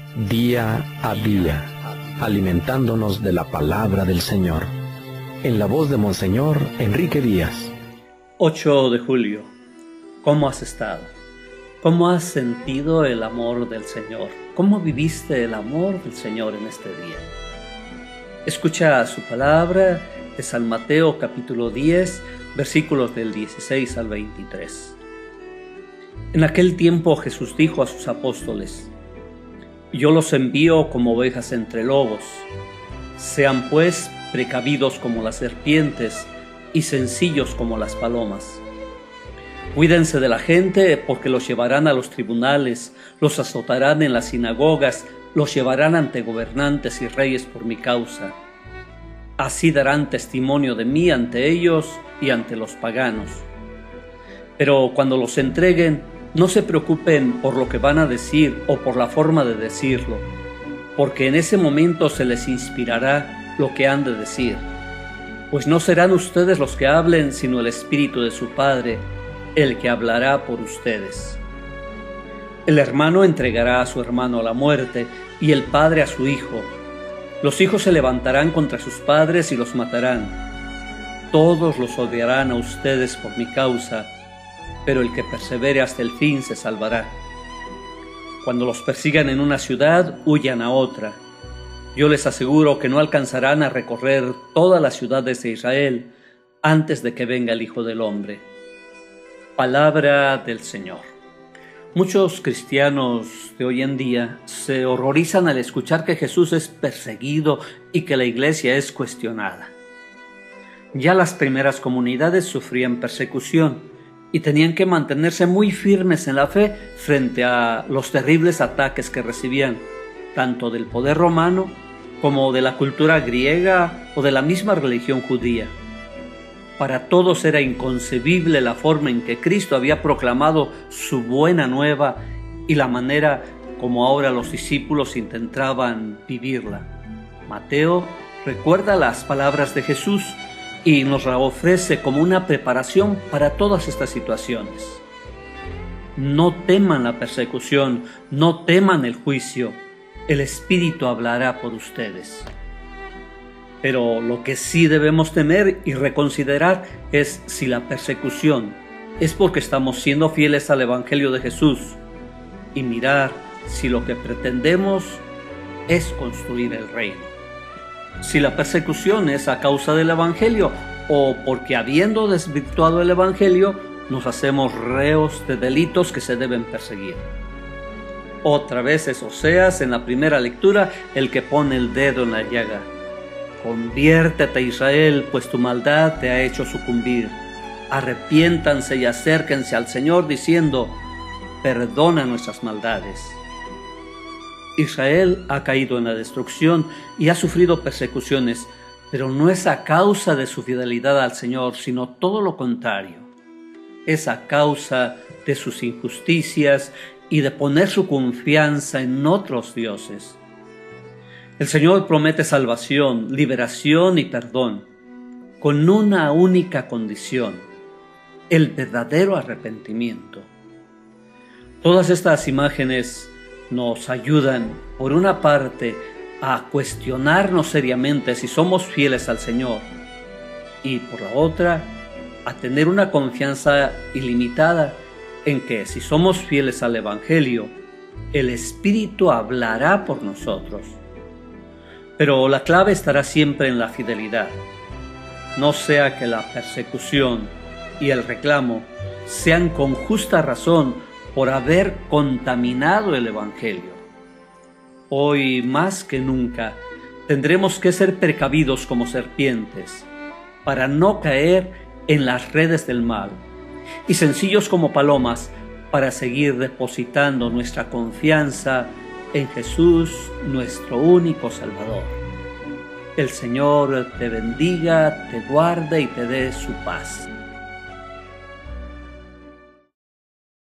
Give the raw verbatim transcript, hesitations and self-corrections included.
día a día, alimentándonos de la palabra del Señor. En la voz de Monseñor Enrique Díaz. ocho de julio. ¿Cómo has estado? ¿Cómo has sentido el amor del Señor? ¿Cómo viviste el amor del Señor en este día? Escucha su palabra de San Mateo capítulo diez, versículos del dieciséis al veintitrés. En aquel tiempo Jesús dijo a sus apóstoles: Yo los envío como ovejas entre lobos. Sean pues precavidos como las serpientes y sencillos como las palomas. Cuídense de la gente, porque los llevarán a los tribunales, los azotarán en las sinagogas, los llevarán ante gobernantes y reyes por mi causa. Así darán testimonio de mí ante ellos y ante los paganos. Pero cuando los entreguen, no se preocupen por lo que van a decir o por la forma de decirlo, porque en ese momento se les inspirará lo que han de decir. Pues no serán ustedes los que hablen, sino el Espíritu de su Padre, el que hablará por ustedes. El hermano entregará a su hermano a la muerte, y el padre a su hijo. Los hijos se levantarán contra sus padres y los matarán. Todos los odiarán a ustedes por mi causa, pero el que persevere hasta el fin se salvará. Cuando los persigan en una ciudad, huyan a otra. Yo les aseguro que no alcanzarán a recorrer todas las ciudades de Israel antes de que venga el Hijo del Hombre. Palabra del Señor. Muchos cristianos de hoy en día se horrorizan al escuchar que Jesús es perseguido y que la iglesia es cuestionada. Ya las primeras comunidades sufrían persecución y tenían que mantenerse muy firmes en la fe frente a los terribles ataques que recibían, tanto del poder romano como de la cultura griega o de la misma religión judía. Para todos era inconcebible la forma en que Cristo había proclamado su buena nueva y la manera como ahora los discípulos intentaban vivirla. Mateo recuerda las palabras de Jesús y nos la ofrece como una preparación para todas estas situaciones. No teman la persecución, no teman el juicio, el Espíritu hablará por ustedes. Pero lo que sí debemos temer y reconsiderar es si la persecución es porque estamos siendo fieles al Evangelio de Jesús, y mirar si lo que pretendemos es construir el reino. Si la persecución es a causa del Evangelio o porque habiendo desvirtuado el Evangelio nos hacemos reos de delitos que se deben perseguir. Otra vez es Oseas en la primera lectura el que pone el dedo en la llaga. Conviértete, Israel, pues tu maldad te ha hecho sucumbir. Arrepiéntanse y acérquense al Señor diciendo: perdona nuestras maldades. Israel ha caído en la destrucción y ha sufrido persecuciones, pero no es a causa de su fidelidad al Señor, sino todo lo contrario. Es a causa de sus injusticias y de poner su confianza en otros dioses. El Señor promete salvación, liberación y perdón, con una única condición: el verdadero arrepentimiento. Todas estas imágenes nos ayudan, por una parte, a cuestionarnos seriamente si somos fieles al Señor, y por la otra, a tener una confianza ilimitada en que si somos fieles al Evangelio, el Espíritu hablará por nosotros. Pero la clave estará siempre en la fidelidad. No sea que la persecución y el reclamo sean con justa razón por haber contaminado el Evangelio. Hoy más que nunca tendremos que ser precavidos como serpientes para no caer en las redes del mal, y sencillos como palomas para seguir depositando nuestra confianza en Jesús, nuestro único Salvador. El Señor te bendiga, te guarde y te dé su paz.